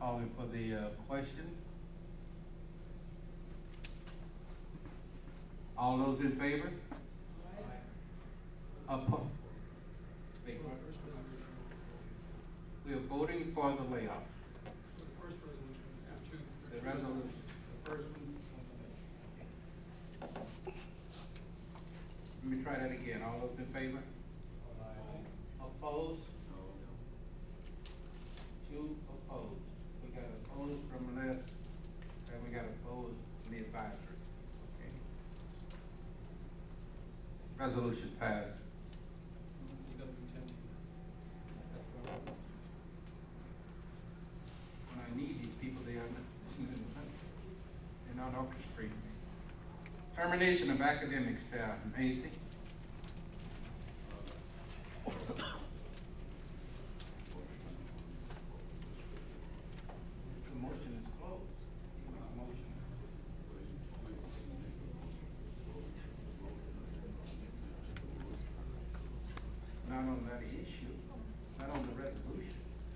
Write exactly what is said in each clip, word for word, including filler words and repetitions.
calling for the uh, question. All those in favor? Opposed? We are voting for the layoffs. The first resolution, we have two. The resolution, the first one. Let me try that again. All those in favor? Opposed? Two opposed. We got opposed from the left, and we got opposed from the advisory. Okay. Resolution passed. You gotta do ten. When I need these people, they are not, they're not orchestrating. Termination of academic staff, Maisie. The motion is closed. You make a motion. Not on that issue, not on the resolution.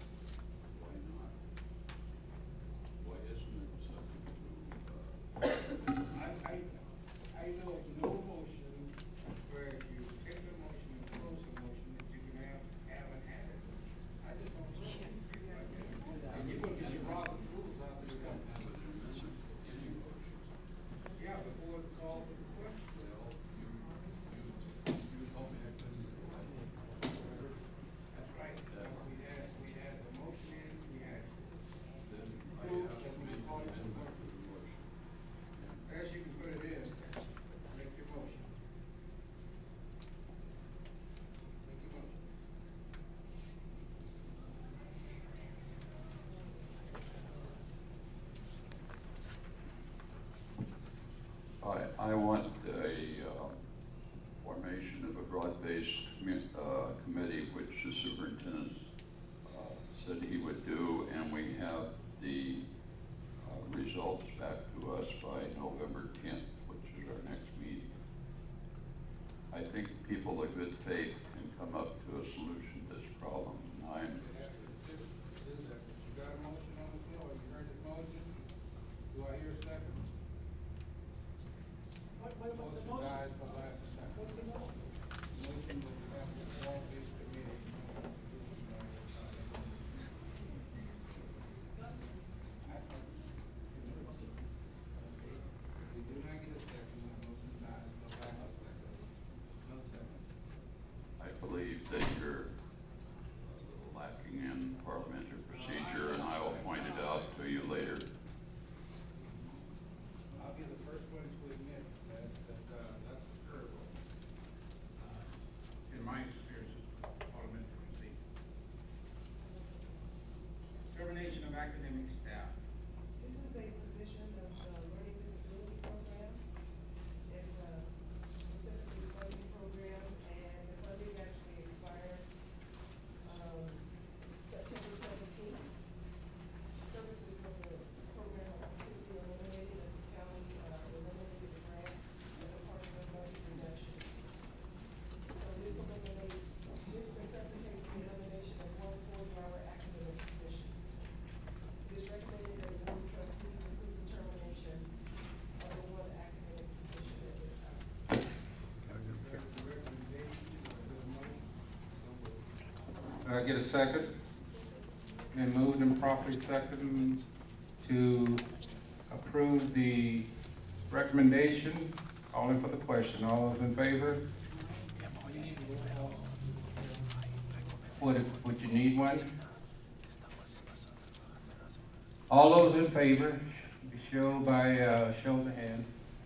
I, I, I know of no motion where if you take the motion and close the motion, that you can have, have an added. I just don't know. And you're gonna get your Robert's rules out there. Yeah, before it's called for the question. That's right. We had, we had the motion in, we had. Proof that we called it for the question. As you can put it in, make your motion. Make your motion. I, I want a uh, formation of a broad-based commu- uh, committee, which the superintendent uh, said he would do, and we have the uh, results back to us by November tenth, which is our next meeting. I think people of good faith can come up to a solution to this problem. And I'm You got a motion on the floor, you heard the motion, do I hear a second? What, what, what's the motion? Dies for lack of second. What's the motion? Motion that we have to form this committee. We do not get a second, the motion dies, no lack of second. No second. I believe that you're lacking in parliamentary procedure, and I will point it out to you later. I'll be the first one to admit that, that, uh, that's a curveball. In my experience with parliamentary procedure. Termination of academic staff. This is a position of the learning disability program. It's a specifically funding program, and the funding actually expired, um, September seventeenth. Services of the program are completely eliminated as the county, uh, eliminated the grant as a part of the budget reductions. So this eliminates, this necessitates the elimination of one forty-hour academic position. It is recommended that the board of trustees approve the termination of the one academic position at this time. There's the recommendation, uh, the motion. Uh, get a second? And moved and properly second to approve the recommendation. Calling for the question. All those in favor? Would, would you need one? All those in favor, show by, uh, show of the hand.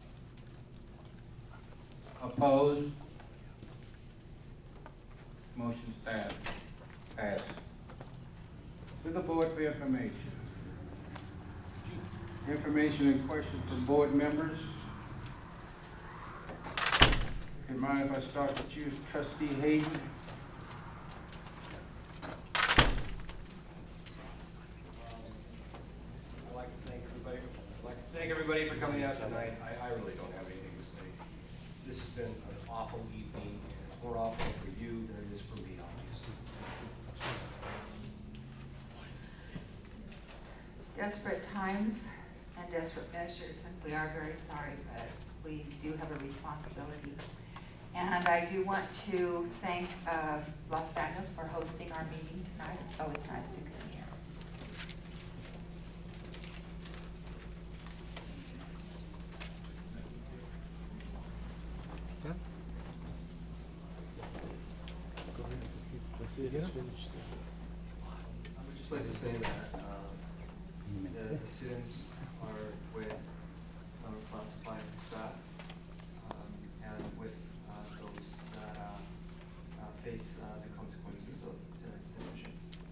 Opposed? Motion stands. Passed. To the board for information. Information and questions from board members. You mind if I start with you, Trustee Hayden? I'd like to thank everybody, I'd like to thank everybody for coming out tonight. I, I really don't have anything to say. This has been an awful evening, and it's more awful for you than it is for me, obviously. desperate times and desperate measures, and we are very sorry, but we do have a responsibility. And I do want to thank uh, Los Banos for hosting our meeting tonight. It's always nice to come here. I would just like to say that um, the, the students are with our classified staff um, and with uh, those that uh, uh, face uh, the consequences of tonight's decision.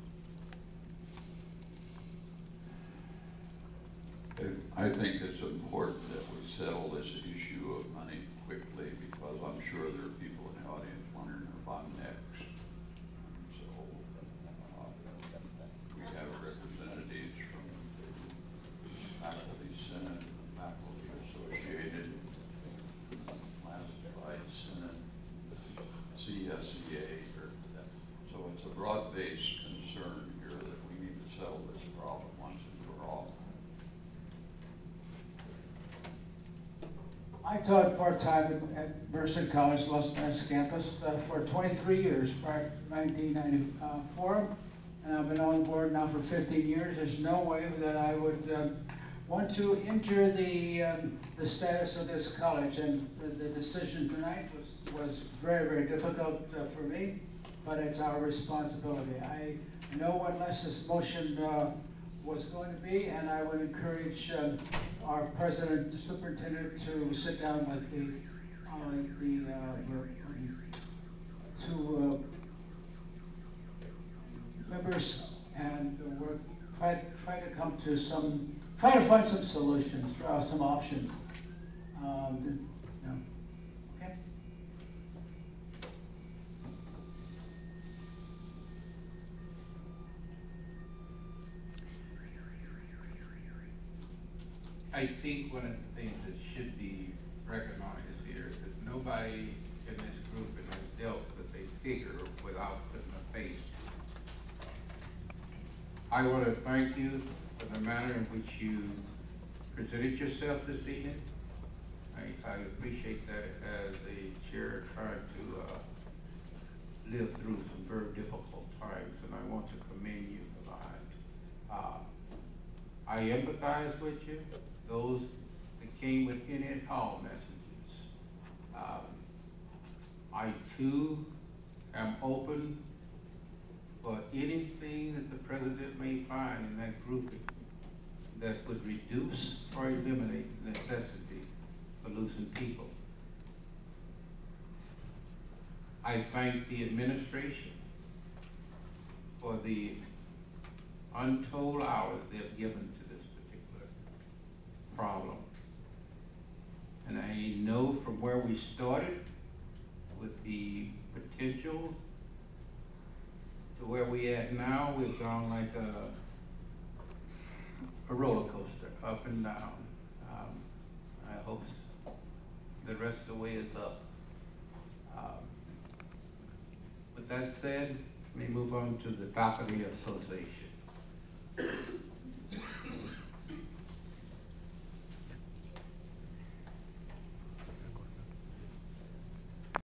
I think it's important that we settle this issue of money quickly, because I'm sure there are people in the audience wondering if I'm next. So, uh, we have representatives from the Faculty Senate, the Faculty Associated, Classified Senate, C S E A. So it's a broad-based concern here that we need to settle this problem once and for all. I taught part-time at Merced College, Los Banos campus, uh, for twenty-three years, prior to nineteen ninety-four, and I've been on board now for fifteen years. There's no way that I would um, want to injure the um, the status of this college, and the, the decision tonight was was very, very difficult uh, for me, but it's our responsibility. I know what Les's motion uh, was going to be, and I would encourage um, our president, the superintendent, to sit down with the, uh, the, uh, the two uh, members and work, try, try to come to some, try to find some solutions, try out some options. Um, you know. Okay? I think one of the things that should be recognized here is that nobody in this group has dealt with a figure without putting a face. I want to thank you for the manner in which you presented yourself this evening. I, I appreciate that as a chair trying to uh, live through some very difficult times, and I want to commend you for that. Uh, I empathize with you. Those that came with any and all messages. Um, I too am open for anything that the president may find in that grouping that would reduce or eliminate the necessity for losing people. I thank the administration for the untold hours they have given to this particular problem. And I know from where we started with the potentials to where we at now, we've gone like a, a roller coaster, up and down. Um, I hope the rest of the way is up. Um, with that said, let me move on to the Faculty Association.